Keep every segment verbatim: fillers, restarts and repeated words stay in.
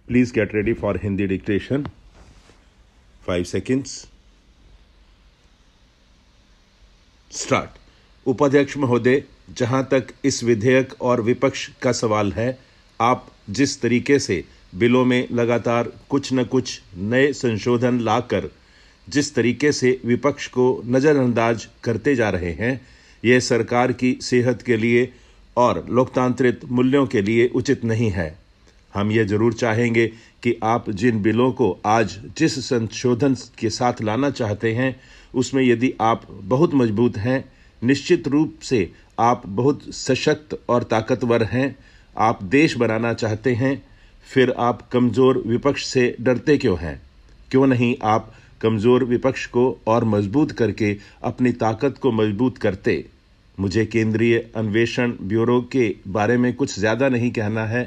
Please get ready for Hindi dictation. Five seconds. Start. उपाध्यक्ष महोदय, जहां तक इस विधेयक और विपक्ष का सवाल है, आप जिस तरीके से बिलों में लगातार कुछ न कुछ नए संशोधन लाकर जिस तरीके से विपक्ष को नज़रअंदाज करते जा रहे हैं, यह सरकार की सेहत के लिए और लोकतांत्रिक मूल्यों के लिए उचित नहीं है। हम ये जरूर चाहेंगे कि आप जिन बिलों को आज जिस संशोधन के साथ लाना चाहते हैं, उसमें यदि आप बहुत मजबूत हैं, निश्चित रूप से आप बहुत सशक्त और ताकतवर हैं, आप देश बनाना चाहते हैं, फिर आप कमज़ोर विपक्ष से डरते क्यों हैं? क्यों नहीं आप कमज़ोर विपक्ष को और मजबूत करके अपनी ताकत को मजबूत करते? मुझे केंद्रीय अन्वेषण ब्यूरो के बारे में कुछ ज़्यादा नहीं कहना है।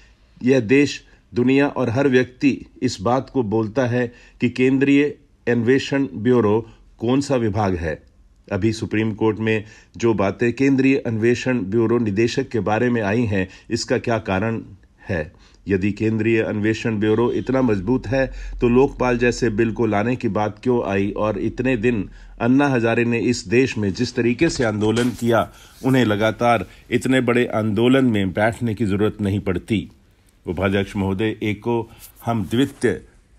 यह देश, दुनिया और हर व्यक्ति इस बात को बोलता है कि केंद्रीय अन्वेषण ब्यूरो कौन सा विभाग है। अभी सुप्रीम कोर्ट में जो बातें केंद्रीय अन्वेषण ब्यूरो निदेशक के बारे में आई हैं, इसका क्या कारण है? यदि केंद्रीय अन्वेषण ब्यूरो इतना मजबूत है तो लोकपाल जैसे बिल को लाने की बात क्यों आई? और इतने दिन अन्ना हजारे ने इस देश में जिस तरीके से आंदोलन किया, उन्हें लगातार इतने बड़े आंदोलन में बैठने की जरूरत नहीं पड़ती। उपाध्यक्ष महोदय, एको हम द्वितीय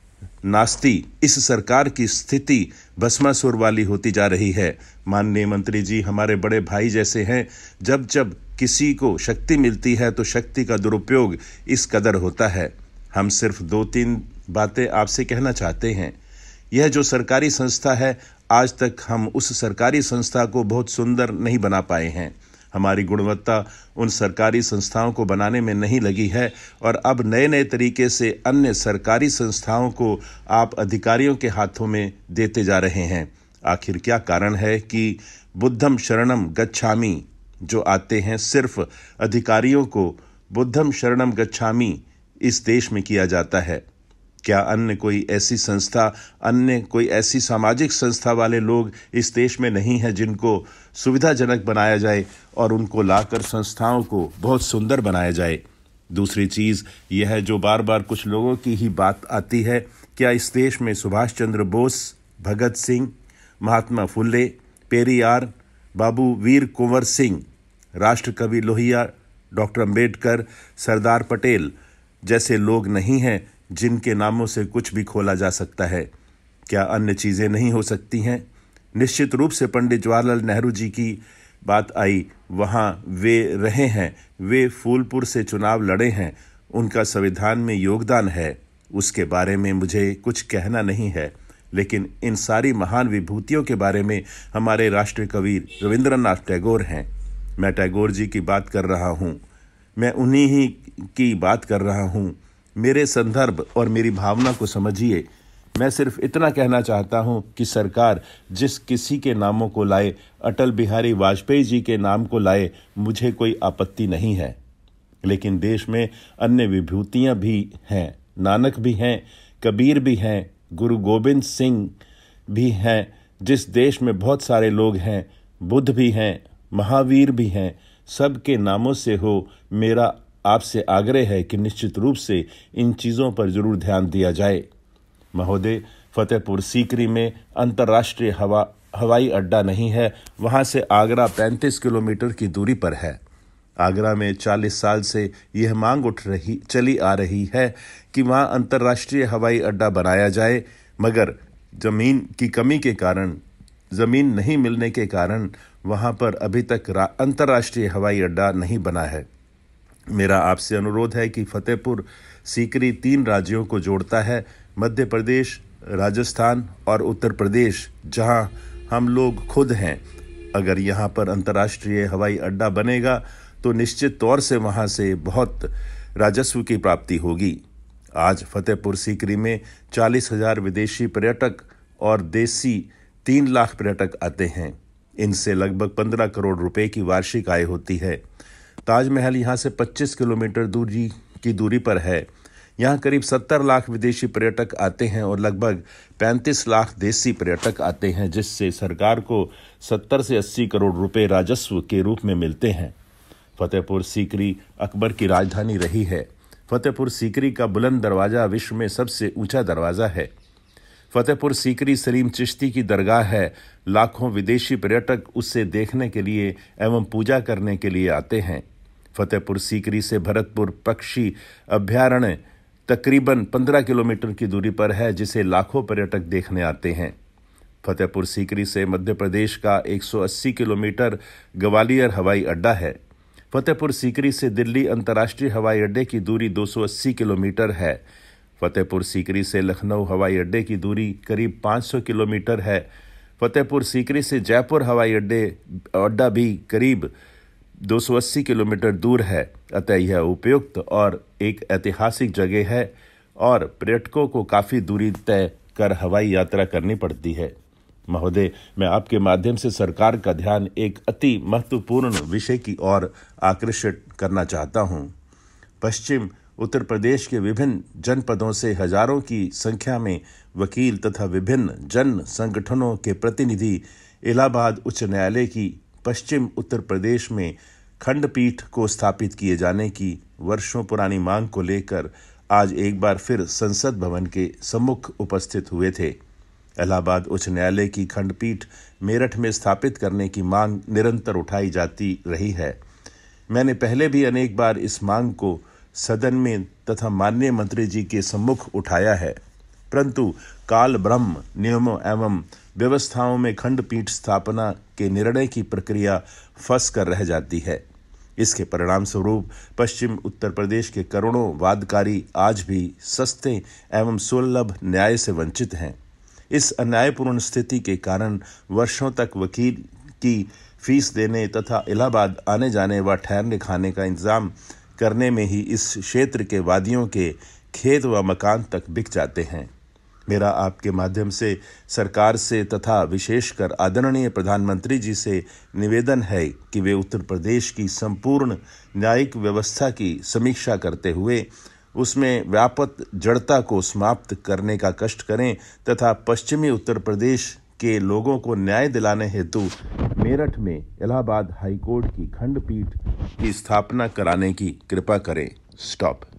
नास्ति, इस सरकार की स्थिति भस्मासुर वाली होती जा रही है। माननीय मंत्री जी हमारे बड़े भाई जैसे हैं। जब जब किसी को शक्ति मिलती है तो शक्ति का दुरुपयोग इस कदर होता है। हम सिर्फ दो तीन बातें आपसे कहना चाहते हैं। यह जो सरकारी संस्था है, आज तक हम उस सरकारी संस्था को बहुत सुंदर नहीं बना पाए हैं। हमारी गुणवत्ता उन सरकारी संस्थाओं को बनाने में नहीं लगी है और अब नए नए तरीके से अन्य सरकारी संस्थाओं को आप अधिकारियों के हाथों में देते जा रहे हैं। आखिर क्या कारण है कि बुद्धम शरणम गच्छामि जो आते हैं, सिर्फ अधिकारियों को बुद्धम शरणम गच्छामि इस देश में किया जाता है? क्या अन्य कोई ऐसी संस्था, अन्य कोई ऐसी सामाजिक संस्था वाले लोग इस देश में नहीं हैं जिनको सुविधाजनक बनाया जाए और उनको लाकर संस्थाओं को बहुत सुंदर बनाया जाए? दूसरी चीज़ यह है, जो बार बार कुछ लोगों की ही बात आती है, क्या इस देश में सुभाष चंद्र बोस, भगत सिंह, महात्मा फुले, पेरियार, बाबू वीर कुंवर सिंह, राष्ट्रकवि लोहिया, डॉक्टर अंबेडकर, सरदार पटेल जैसे लोग नहीं हैं जिनके नामों से कुछ भी खोला जा सकता है? क्या अन्य चीज़ें नहीं हो सकती हैं? निश्चित रूप से पंडित जवाहरलाल नेहरू जी की बात आई, वहाँ वे रहे हैं, वे फूलपुर से चुनाव लड़े हैं, उनका संविधान में योगदान है, उसके बारे में मुझे कुछ कहना नहीं है। लेकिन इन सारी महान विभूतियों के बारे में हमारे राष्ट्रीय कवि रविंद्रनाथ टैगोर हैं। मैं टैगोर जी की बात कर रहा हूँ, मैं उन्हीं ही की बात कर रहा हूँ। मेरे संदर्भ और मेरी भावना को समझिए। मैं सिर्फ इतना कहना चाहता हूं कि सरकार जिस किसी के नामों को लाए, अटल बिहारी वाजपेयी जी के नाम को लाए, मुझे कोई आपत्ति नहीं है। लेकिन देश में अन्य विभूतियां भी हैं, नानक भी हैं, कबीर भी हैं, गुरु गोविंद सिंह भी हैं। जिस देश में बहुत सारे लोग हैं, बुद्ध भी हैं, महावीर भी हैं, सबके नामों से हो, मेरा आपसे आग्रह है कि निश्चित रूप से इन चीज़ों पर जरूर ध्यान दिया जाए। महोदय, फतेहपुर सीकरी में अंतर्राष्ट्रीय हवा हवाई अड्डा नहीं है। वहाँ से आगरा पैंतीस किलोमीटर की दूरी पर है। आगरा में चालीस साल से यह मांग उठ रही चली आ रही है कि वहाँ अंतर्राष्ट्रीय हवाई अड्डा बनाया जाए, मगर ज़मीन की कमी के कारण, ज़मीन नहीं मिलने के कारण वहाँ पर अभी तक अंतर्राष्ट्रीय हवाई अड्डा नहीं बना है। मेरा आपसे अनुरोध है कि फतेहपुर सीकरी तीन राज्यों को जोड़ता है, मध्य प्रदेश, राजस्थान और उत्तर प्रदेश, जहां हम लोग खुद हैं। अगर यहां पर अंतर्राष्ट्रीय हवाई अड्डा बनेगा तो निश्चित तौर से वहां से बहुत राजस्व की प्राप्ति होगी। आज फतेहपुर सीकरी में चालीस हजार विदेशी पर्यटक और देसी तीन लाख पर्यटक आते हैं। इनसे लगभग पंद्रह करोड़ रुपए की वार्षिक आय होती है। ताजमहल यहाँ से पच्चीस किलोमीटर दूरी की दूरी पर है। यहाँ करीब सत्तर लाख विदेशी पर्यटक आते हैं और लगभग पैंतीस लाख देसी पर्यटक आते हैं, जिससे सरकार को सत्तर से अस्सी करोड़ रुपए राजस्व के रूप में मिलते हैं। फतेहपुर सीकरी अकबर की राजधानी रही है। फतेहपुर सीकरी का बुलंद दरवाज़ा विश्व में सबसे ऊंचा दरवाज़ा है। फतेहपुर सीकरी सलीम चिश्ती की दरगाह है। लाखों विदेशी पर्यटक उससे देखने के लिए एवं पूजा करने के लिए आते हैं। फतेहपुर सीकरी से भरतपुर पक्षी अभ्यारण्य तकरीबन पंद्रह किलोमीटर की दूरी पर है, जिसे लाखों पर्यटक देखने आते हैं। फतेहपुर सीकरी से मध्य प्रदेश का एक सौ अस्सी किलोमीटर ग्वालियर हवाई अड्डा है। फतेहपुर सीकरी से दिल्ली अंतर्राष्ट्रीय हवाई अड्डे की दूरी दो सौ अस्सी किलोमीटर है। फतेहपुर सीकरी से लखनऊ हवाई अड्डे की दूरी करीब पाँच सौ किलोमीटर है। फतेहपुर सीकरी से जयपुर हवाई अड्डे अड्डा भी करीब दो सौ अस्सी किलोमीटर दूर है। अतः यह उपयुक्त और एक ऐतिहासिक जगह है और पर्यटकों को काफ़ी दूरी तय कर हवाई यात्रा करनी पड़ती है। महोदय, मैं आपके माध्यम से सरकार का ध्यान एक अति महत्वपूर्ण विषय की ओर आकर्षित करना चाहता हूँ। पश्चिम उत्तर प्रदेश के विभिन्न जनपदों से हजारों की संख्या में वकील तथा विभिन्न जन संगठनों के प्रतिनिधि इलाहाबाद उच्च न्यायालय की पश्चिम उत्तर प्रदेश में खंडपीठ को स्थापित किए जाने की वर्षों पुरानी मांग को लेकर आज एक बार फिर संसद भवन के सम्मुख उपस्थित हुए थे। इलाहाबाद उच्च न्यायालय की खंडपीठ मेरठ में स्थापित करने की मांग निरंतर उठाई जाती रही है। मैंने पहले भी अनेक बार इस मांग को सदन में तथा माननीय मंत्री जी के सम्मुख उठाया है, परंतु काल ब्रह्म नियमों एवं व्यवस्थाओं में खंडपीठ स्थापना के निर्णय की प्रक्रिया फंस कर रह जाती है। इसके परिणाम स्वरूप पश्चिम उत्तर प्रदेश के करोड़ों वादकारी आज भी सस्ते एवं सुलभ न्याय से वंचित हैं। इस अन्यायपूर्ण स्थिति के कारण वर्षों तक वकील की फीस देने तथा इलाहाबाद आने जाने व ठहरने खाने का इंतजाम करने में ही इस क्षेत्र के वादियों के खेत व मकान तक बिक जाते हैं। मेरा आपके माध्यम से सरकार से तथा विशेषकर आदरणीय प्रधानमंत्री जी से निवेदन है कि वे उत्तर प्रदेश की संपूर्ण न्यायिक व्यवस्था की समीक्षा करते हुए उसमें व्यापक जड़ता को समाप्त करने का कष्ट करें तथा पश्चिमी उत्तर प्रदेश के लोगों को न्याय दिलाने हेतु मेरठ में इलाहाबाद हाईकोर्ट की खंडपीठ की स्थापना कराने की कृपा करें। स्टॉप।